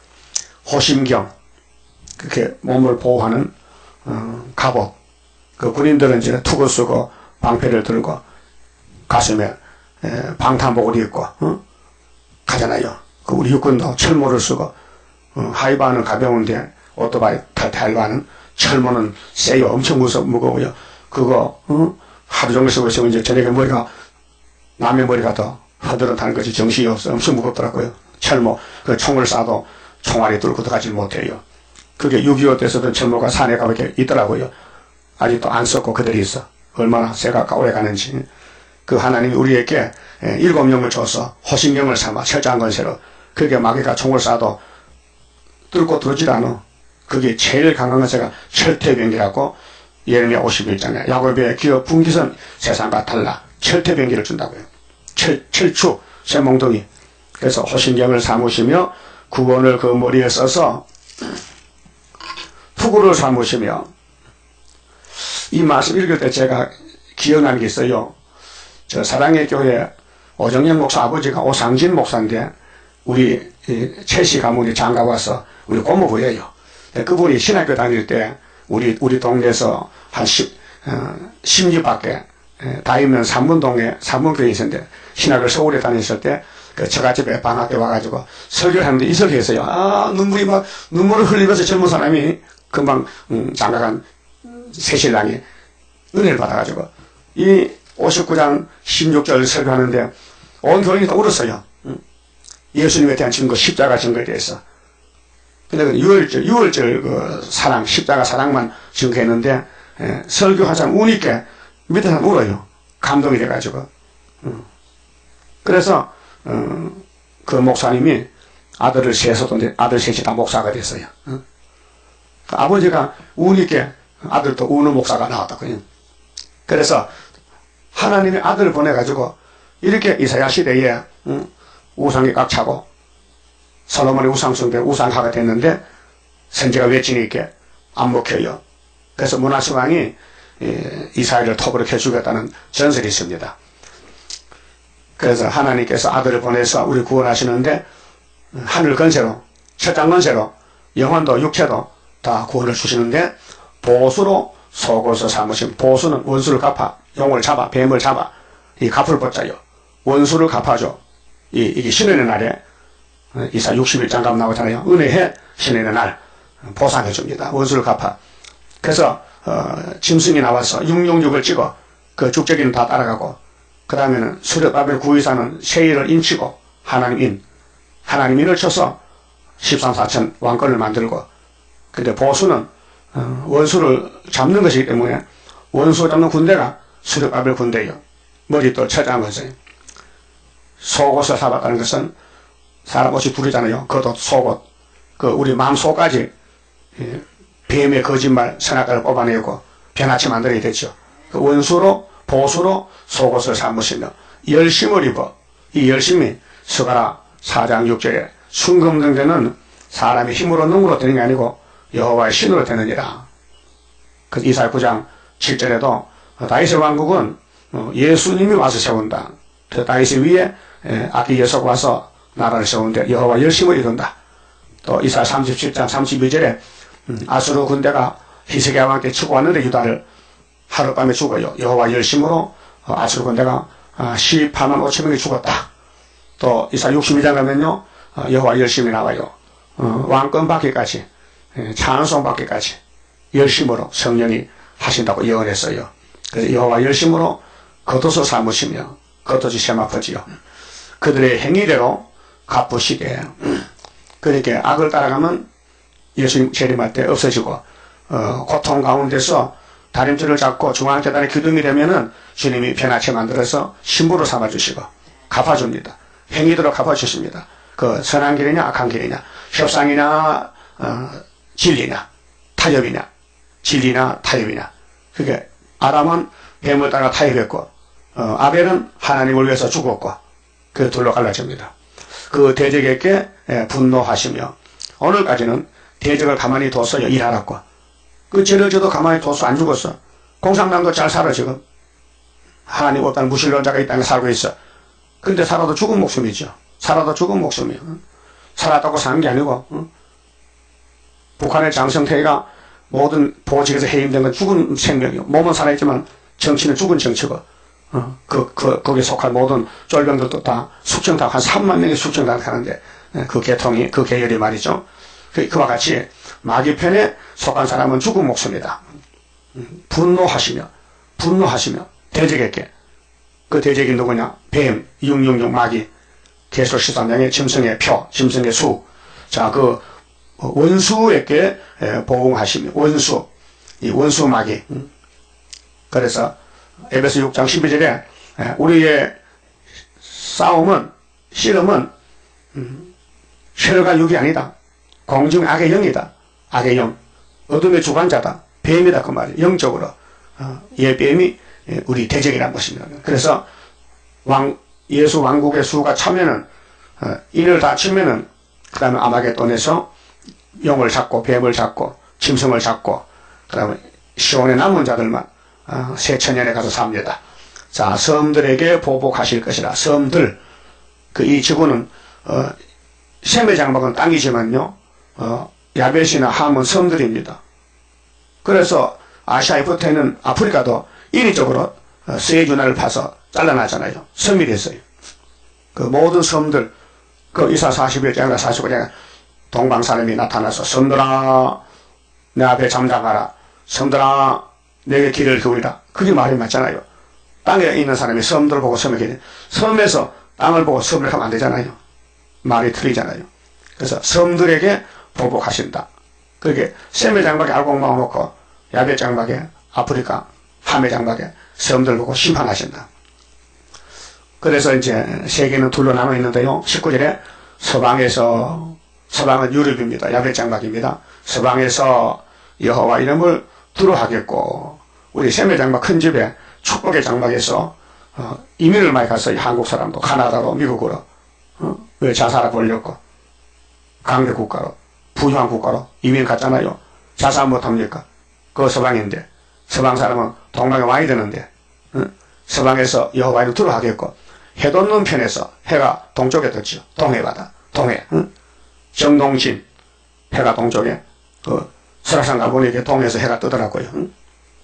A: 호심경, 그렇게 몸을 보호하는 어, 갑옷. 그 군인들은 이제 투구 쓰고 방패를 들고 가슴에 에, 방탄복을 입고 어? 가잖아요. 그 우리 육군도 철모를 쓰고, 어, 하이바는 가벼운데 오토바이 탈바는 철모는 세요. 엄청 무서, 무거워요. 그거 어? 하루 종일 쓰고 있으면 이제 저녁에 머리가, 남의 머리가 더 허드렛하는 거지 정신이 없어. 엄청 무겁더라고요. 철모, 그 총을 쏴도 총알이 뚫고 들어가지 못해요. 그게 육이오 때서도 철모가 산에 가면 이렇게 있더라고요. 아직도 안 썼고 그대로 있어. 얼마나 새가 오래 가는지. 그 하나님이 우리에게 일곱 명을 줘서 호신경을 삼아 철장건세로, 그게 마귀가 총을 쏴도 뚫고 들어오질 않아. 그게 제일 강한 것가 철퇴병기라고 예레미야 오십일 장에 야곱의 기업 분기선 세상과 달라 철퇴병기를 준다고요. 철, 철추, 쇠몽둥이. 그래서 호신경을 삼으시며 구원을 그 머리에 써서 투구를 삼으시며, 이 말씀 읽을 때 제가 기억나는 게 있어요. 저 사랑의 교회 오정영 목사 아버지가 오상진 목사인데 우리 최씨 가문이 장가 와서 우리 고모부예요. 그분이 신학교 다닐 때 우리 우리 동네에서 한 십, 어, 십리 밖에 다니면 삼문동에 삼문교회 있었는데 신학을 서울에 다녔을 때 그 처갓집에 방학 때 와가지고 설교를 하는데 이 설교했어요. 아, 눈물이 막 눈물을 흘리면서 젊은 사람이 금방 음, 장가간 새신랑이 은혜를 받아가지고 이 오십구 장 십육 절 설교하는데 온 교인이 다 울었어요. 예수님에 대한 증거, 십자가 증거에 대해서. 근데 그 유월절, 유월절 그 사랑, 십자가 사랑만 증거했는데, 예, 설교한 사람 우니까 밑에 사람 울어요. 감동이 돼가지고. 음. 그래서, 어, 그 목사님이 아들을 셋었던데 아들 셋이 다 목사가 됐어요. 어? 그 아버지가 우니까 아들도 우는 목사가 나왔다고요. 그래서 하나님이 아들을 보내가지고 이렇게 이사야 시대에 응, 우상이 꽉 차고 솔로몬의 우상숭배 우상화가 됐는데 선지가 외친이 있게 안 먹혀요. 그래서 므낫세 왕이 이스라엘을 톱으로 켜주겠다는 전설이 있습니다. 그래서 하나님께서 아들을 보내서 우리 구원하시는데 하늘 건세로 첫장 건세로 영혼도 육체도 다 구원을 주시는데 보수로 속옷을 삼으신, 보수는 원수를 갚아, 용을 잡아, 뱀을 잡아 이 갚을 벗자요. 원수를 갚아줘. 이, 이게 신의 날에 이사 육십일 장 가면 나오잖아요. 은혜해 신의 날 보상해 줍니다. 원수를 갚아. 그래서 어, 짐승이 나와서 육육육을 찍어 그 죽제기는 다 따라가고, 그 다음에는 수렵바벨 구의사는 세일을 인치고 하나님 인 하나님 인을 쳐서 십삼 사천 왕권을 만들고, 근데 보수는 어, 원수를 잡는 것이기 때문에 원수 잡는 군대가 수렵바벨 군대예요. 머리도 처장한 것은 속옷을 사봤다는 것은 사람 옷이 둘이잖아요. 겉옷, 속옷. 그 우리 마음 속까지 예, 뱀의 거짓말, 선악과를 뽑아내고 변화치 만들어야 되죠. 그 원수로 보수로 속옷을 삼으시며 열심을 입어. 이 열심이 스가랴 사 장 육 절에 순금등대는 사람의 힘으로 능으로 되는 게 아니고 여호와의 신으로 되느니라. 그 이사야 구 장 칠 절에도 다윗의 왕국은 예수님이 와서 세운다. 다윗의 위에 아기 예수가 와서 나라를 세우는데 여호와 열심을 이룬다. 또 이사야 삼십칠 장 삼십이 절에 아수르 군대가 히스기야 왕께 치고 왔는데 유다를 하룻밤에 죽어요. 여호와 열심으로 아수르 군대가 십팔만 오천 명이 죽었다. 또 이사야 육십이 장 가면요 여호와 열심이 나와요. 왕권 받기까지 찬송 받기까지 열심으로 성령이 하신다고 예언했어요. 그래서 여호와 열심으로 겉옷을 삼으시며 겉옷이 세마포지요. 그들의 행위대로 갚으시게. 그러니까 악을 따라가면 예수님 재림할 때 없어지고 어, 고통 가운데서 다림줄을 잡고 중앙재단의 기둥이 되면은 주님이 변화체 만들어서 신부로 삼아주시고 갚아줍니다. 행위대로 갚아주십니다. 그 선한 길이냐 악한 길이냐 협상이냐 어, 진리냐 타협이냐 진리나 타협이냐. 그게 아담은 뱀을 따라 타협했고 어, 아벨은 하나님을 위해서 죽었고 그 둘로 갈라집니다. 그 대적에게 예, 분노하시며 오늘까지는 대적을 가만히 뒀어요. 일하라고. 그 죄를 져도 가만히 둬서 안 죽었어. 공산당도 잘 살아 지금. 하나님 없다는 무신론자가 이 땅에 살고 있어. 근데 살아도 죽은 목숨이죠. 살아도 죽은 목숨이에요. 살았다고 사는 게 아니고 응? 북한의 장성태가 모든 보직에서 해임된 건 죽은 생명이요. 몸은 살아있지만 정치는 죽은 정치고 어, 그, 그, 거기에 속할 모든 쫄병들도 다 숙청당, 한 삼만 명이 숙청당 하는데 그 계통이, 그 계열이 말이죠. 그, 그와 같이 마귀편에 속한 사람은 죽은 목숨이다. 분노하시며, 분노하시며, 대적에게. 그 대적이 누구냐? 뱀, 육육육 마귀, 계시록 십삼 장의 짐승의 표, 짐승의 수. 자, 그, 원수에게 보응하시며, 원수, 이 원수 마귀. 그래서, 에베소 육 장 십이 절에, 우리의 싸움은, 씨름은, 혈과 육이 아니다. 공중 악의 영이다. 악의 영. 어둠의 주관자다. 뱀이다. 그 말이에요. 영적으로. 이 뱀이 우리 대적이라는 것입니다. 그래서, 왕, 예수 왕국의 수가 차면은, 인을 다 치면은, 그 다음에 아마겟돈에서 용을 잡고 뱀을 잡고 짐승을 잡고 그 다음에 시온에 남은 자들만 어, 새천년에 가서 삽니다. 자, 섬들에게 보복하실 것이라. 섬들 그 이 지구는 어, 셈의 장막은 땅이지만요 어, 야벳이나 함은 섬들입니다. 그래서 아시아에 붙어있는 아프리카도 인위적으로 어, 스에즈나를 파서 잘라놨잖아요. 섬이 됐어요. 그 모든 섬들 그 이사 사십일 장이나 사십오 장 동방 사람이 나타나서 섬들아 내 앞에 잠잠하라. 섬들아 내게 귀를 기울이라. 그게 말이 맞잖아요. 땅에 있는 사람이 섬들을 보고 섬에 계신 섬에서 땅을 보고 섬을 하면 안 되잖아요. 말이 틀리잖아요. 그래서 섬들에게 보복하신다. 그게 셈의 장막에 알곡 막아놓고 야벳 장막에 아프리카 함의 장막에 섬들 보고 심판하신다. 그래서 이제 세계는 둘로 나눠 있는데요. 십구 절에 서방에서 서방은 유럽입니다. 야벳 장막입니다. 서방에서 여호와 이름을 두루하겠고 우리 셈의 장막 큰 집에 축복의 장막에서 어, 이민을 많이 갔어요. 한국 사람도 카나다로 미국으로 어? 왜 자살을 벌렸고 강대 국가로 부유한 국가로 이민 갔잖아요. 자살 못합니까? 그 서방인데 서방 사람은 동방에 와야 되는데 어? 서방에서 여호와 이름을 두루하겠고 해 돋는 편에서 해가 동쪽에 떴죠. 동해바다 동해 어? 정동진 해가 동쪽에 그 설악산 가보니 이게 동해에서 해가 뜨더라고요. 응?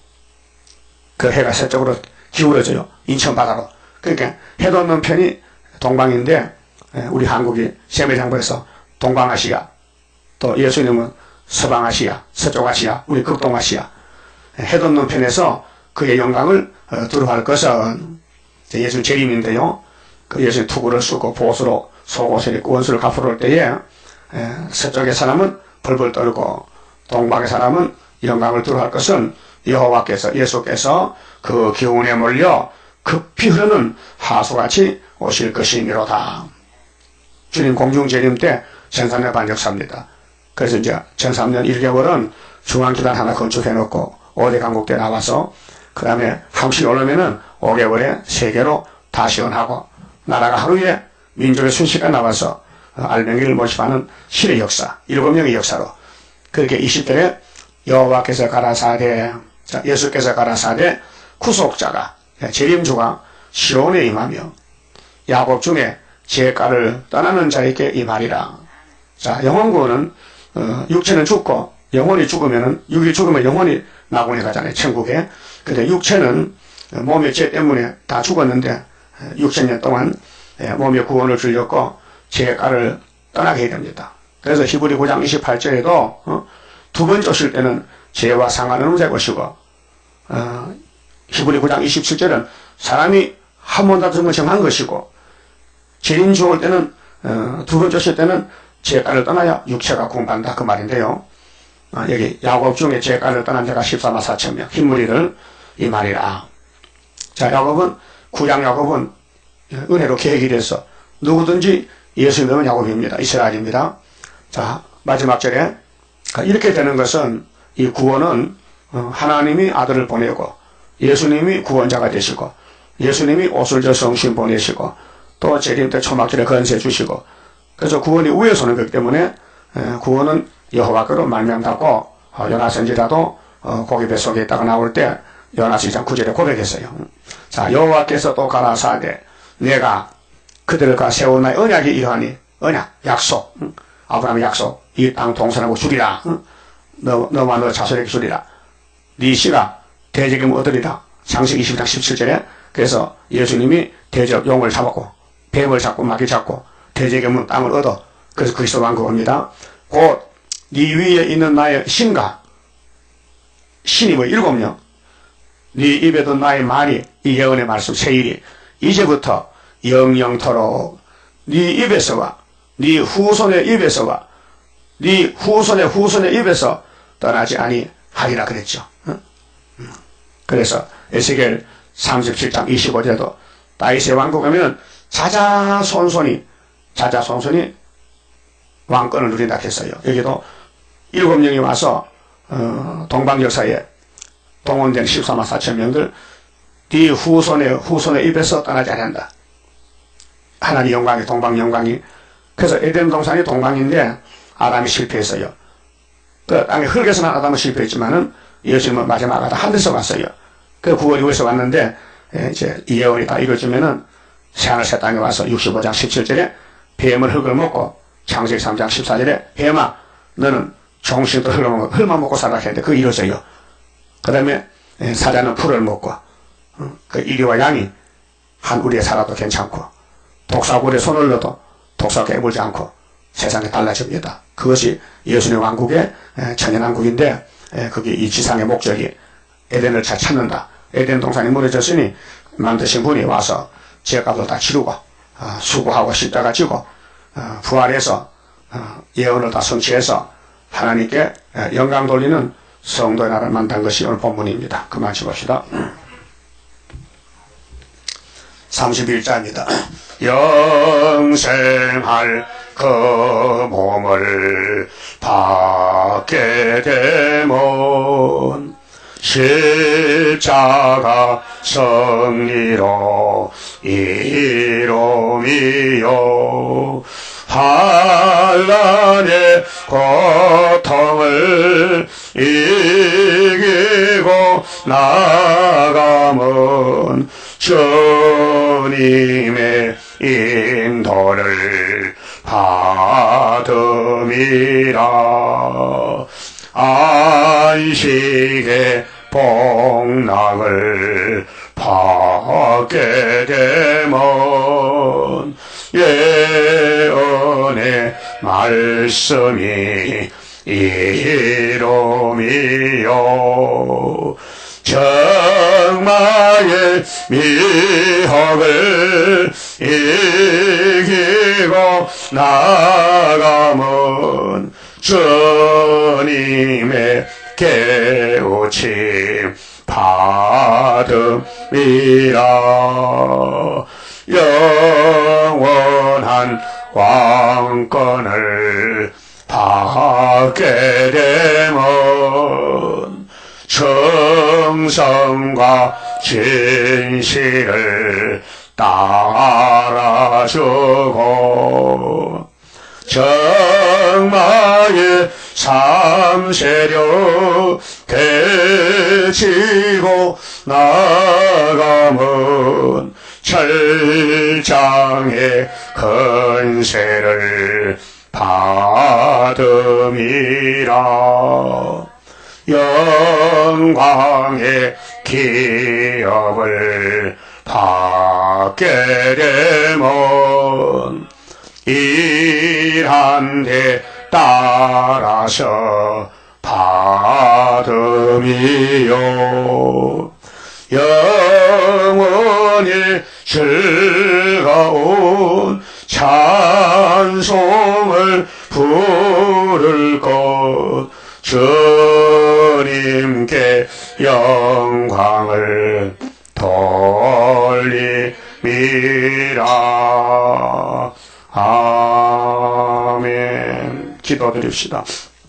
A: 그 해가 서쪽으로 기울어져요. 인천 바다로. 그러니까 해 돋는 편이 동방인데 우리 한국이 셈의 장부에서 동방아시아 또 예수님은 서방아시아 서쪽아시아 우리 극동아시아 해 돋는 편에서 그의 영광을 두루할 것은 예수님 재림인데요. 그 예수님 투구를 쓰고 보수로 속옷을 입고 원수를 갚으러 올 때에 서쪽의 사람은 벌벌 떨고 동방의 사람은 영광을 두루할 것은 여호와께서 예수께서 그 기운에 몰려 급히 흐르는 하수같이 오실 것이미로다. 주님 공중재림 때 천삼 년 반 역사입니다. 그래서 이제 천삼 년 일 개월은 중앙기단 하나 건축해놓고 오 대 강국대 나와서 그 다음에 한국이 오려면은 오 개월에 세 개로 다 시원하고 나라가 하루에 민족의 순식간 나와서 알맹이를 모집하는 신의 역사, 일곱 명의 역사로 그렇게 이십 대에 여호와께서 가라사대, 자, 예수께서 가라사대 구속자가 재림주가 시온에 임하며 야곱 중에 죄가를 떠나는 자에게 임하리라. 자, 영혼구원은 어, 육체는 죽고 영혼이 죽으면은 육이 죽으면 영혼이 낙원에 가잖아요. 천국에. 근데 육체는 몸의 죄 때문에 다 죽었는데 육천 년 동안 몸의 구원을 주려고 죄가를 떠나게 해야 됩니다. 그래서 히브리 구 장 이십팔 절에도 어, 두 번 쫓을 때는 죄와 상하는 문제의 것이고 어, 히브리 구 장 이십칠 절은 사람이 한 번 다투면 정한 것이고 죄인 죽을 때는 어, 두 번 쫓을 때는 죄가를 떠나야 육체가 구원받는다 그 말인데요. 어, 여기 야곱 중에 죄가를 떠난 자가 십사만 사천 명 흰무리를 이 말이라. 자, 야곱은 구약 야곱은 은혜로 계획이 돼서 누구든지 예수 믿으면 야곱입니다. 이스라엘입니다. 자, 마지막 절에 이렇게 되는 것은 이 구원은 하나님이 아들을 보내고 예수님이 구원자가 되시고 예수님이 옷을 져 성신 보내시고 또 재림 때 초막절에 건세 주시고 그래서 구원이 위에서 오는 거기 때문에 구원은 여호와께로 말미암다고 요나 선지자도 고기 뱃속에 있다가 나올 때 요나서 이 장 구 절에 고백했어요. 자, 여호와께서 또 가라사대 내가 그들과 세운 나의 언약이 이러하니 언약 약속 응? 아브라함의 약속 이 땅 동산하고 주리라 응? 너, 너와 너 자손에게 주리라 네 씨가 대적임을 얻으리라 창세기 이십 장 십칠 절에 그래서 예수님이 대적 용을 잡았고 뱀을 잡고 마귀 잡고 대적임은 땅을 얻어 그래서 그리스도 왕국입니다. 곧 네 위에 있는 나의 신과 신이 뭐 일곱 명 네 입에 든 나의 말이 이 예언의 말씀 세일이 이제부터 영영토록 네 입에서와 네 후손의 입에서와 네 후손의 후손의 입에서 떠나지 아니하리라 그랬죠. 응? 응. 그래서 에스겔 삼십칠 장 이십오 절에도 다윗의 왕국 하면 자자손손이 자자손손이 왕권을 누린다 했어요. 여기도 일곱 명이 와서 어, 동방역사에 동원된 십사만 사천 명들 네 후손의 후손의 입에서 떠나지 않는다. 하나님 영광이 동방 영광이 그래서 에덴 동산이 동방인데 아담이 실패했어요. 그 땅에 흙에서 난 아담은 실패했지만은 예수님은 마지막 아담 한 데서 왔어요. 그 구원이 위에서 왔는데 이제 이 예언이 다 이루어지면은 새하늘 새 땅에 와서 육십오 장 십칠 절에 뱀을 흙을 먹고 창세기 삼 장 십사 절에 뱀아 너는 종식도 흙을 먹고 흙만 먹고 살라 했는데 그거 이루어져요. 그 다음에 사자는 풀을 먹고 그 이리와 양이 한 우리에 살아도 괜찮고 독사굴에 손을 넣어도 독사가 깨물지 않고 세상에 달라집니다. 그것이 예수님의 왕국의 천연왕국인데 그게 이 지상의 목적이 에덴을 잘 찾는다. 에덴 동산이 무너졌으니 만드신 분이 와서 죄값을 다 치르고 수고하고 십자가 지고 부활해서 예언을 다 성취해서 하나님께 영광 돌리는 성도의 나라를 만든 것이 오늘 본문입니다. 그만 치봅시다. 삼십일 자입니다. 영생할 그 몸을 받게 되면 십자가 승리로 이루미요 한란의 고통을 이기고 나가면 주님의 인도를 받음이라. 안식의 복락을 받게 되면 예언의 말씀이 이루미요 정마의 미혹을 이기고 나가면 주님의 깨우침 받음이라. 영원한 왕권을 받게 되면 정성과 진실을 따라주고 정마의 삼세력 되지고 나가면 철장의 건세를 받음이라. 영광의 기업을 받게 되면 일한 데 따라서 받음이요. 영원히 즐거운 찬송을 부를 것 주님께 영광을 돌림이라. 아멘. 기도드립시다.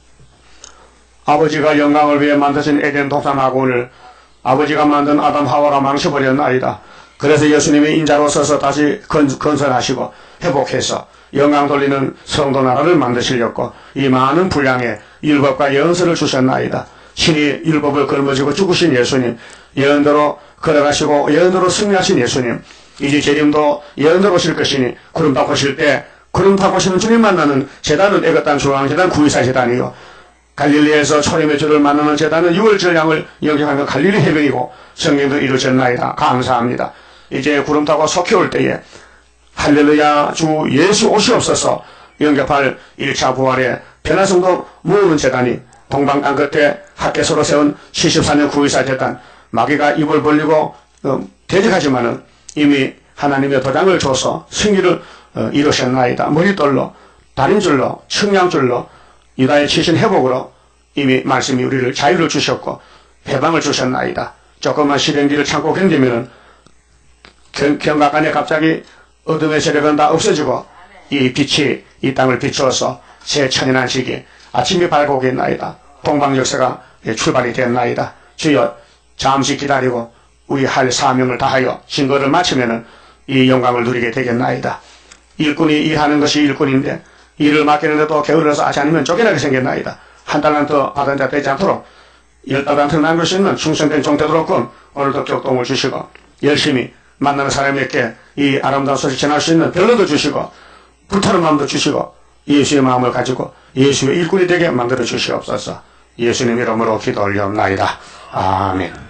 A: 아버지가 영광을 위해 만드신 에덴 동산학원을 아버지가 만든 아담 하와가 망쳐버렸나이다. 그래서 예수님이 인자로 서서 다시 건설하시고 회복해서 영광 돌리는 성도 나라를 만드시려고 이 많은 분량의 율법과 예언서를 주셨나이다. 신이 율법을 걸머지고 죽으신 예수님, 예언대로 걸어가시고 예언대로 승리하신 예수님, 이제 재림도 예언대로 오실 것이니 구름 타고 오실 때 구름 타고 오시는 주님 만나는 제단은 애것단 중앙제단 구이사 제단이요, 갈릴리에서 초림의 주를 만나는 제단은 유월절 양을 영접하는 갈릴리 해변이고 성경도 이루어졌나이다. 감사합니다. 이제 구름 타고 속히 올 때에 할렐루야 주 예수 오시옵소서 영접할 일 차 부활의 변화성도 모으는 제단이 동방 땅 끝에 학개서로 세운 칠십사 년 구이사 제단, 마귀가 입을 벌리고 어, 대적하지만은 이미 하나님의 도장을 줘서 승리를 어, 이루셨나이다. 머리돌로 다림줄로 청량줄로 유다의 치신 회복으로 이미 말씀이 우리를 자유를 주셨고 해방을 주셨나이다. 조금만 실행기를 참고 견디면은 경각 안에 갑자기 어둠의 세력은 다 없어지고 이 빛이 이 땅을 비추어서 새 천연한 시기 아침이 밝고 오겠나이다. 동방 역사가 출발이 됐나이다. 주여 잠시 기다리고 우리 할 사명을 다하여 신거를 마치면은 이 영광을 누리게 되겠나이다. 일꾼이 일하는 것이 일꾼인데 일을 맡기는데도 게을러서 하지 않으면 쫓겨나게 생겼나이다. 한 달란트 받은 자 되지 않도록 열 달란트 남길 수 있는 충성된 종 되도록끔 오늘도 격동을 주시고 열심히 만나는 사람에게 이 아름다운 소식 전할 수 있는 별로도 주시고 불타는 마음도 주시고 예수의 마음을 가지고 예수의 일꾼이 되게 만들어 주시옵소서. 예수님 이름으로 기도 올리옵나이다. 아멘.